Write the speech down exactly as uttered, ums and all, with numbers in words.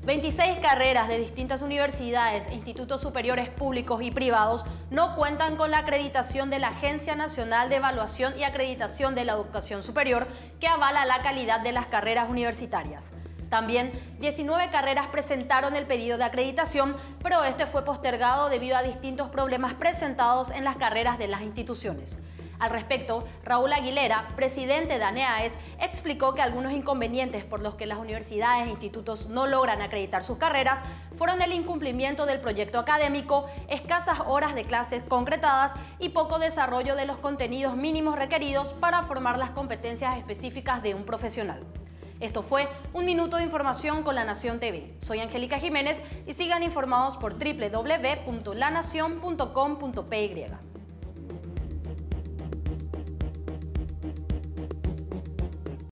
veintiséis carreras de distintas universidades e institutos superiores públicos y privados no cuentan con la acreditación de la Agencia Nacional de Evaluación y Acreditación de la Educación Superior, que avala la calidad de las carreras universitarias. También diecinueve carreras presentaron el pedido de acreditación, pero este fue postergado debido a distintos problemas presentados en las carreras de las instituciones. Al respecto, Raúl Aguilera, presidente de ANEAES, explicó que algunos inconvenientes por los que las universidades e institutos no logran acreditar sus carreras fueron el incumplimiento del proyecto académico, escasas horas de clases concretadas y poco desarrollo de los contenidos mínimos requeridos para formar las competencias específicas de un profesional. Esto fue Un Minuto de Información con La Nación T V. Soy Angélica Jiménez y sigan informados por doble u doble u doble u punto la nación punto com punto p y.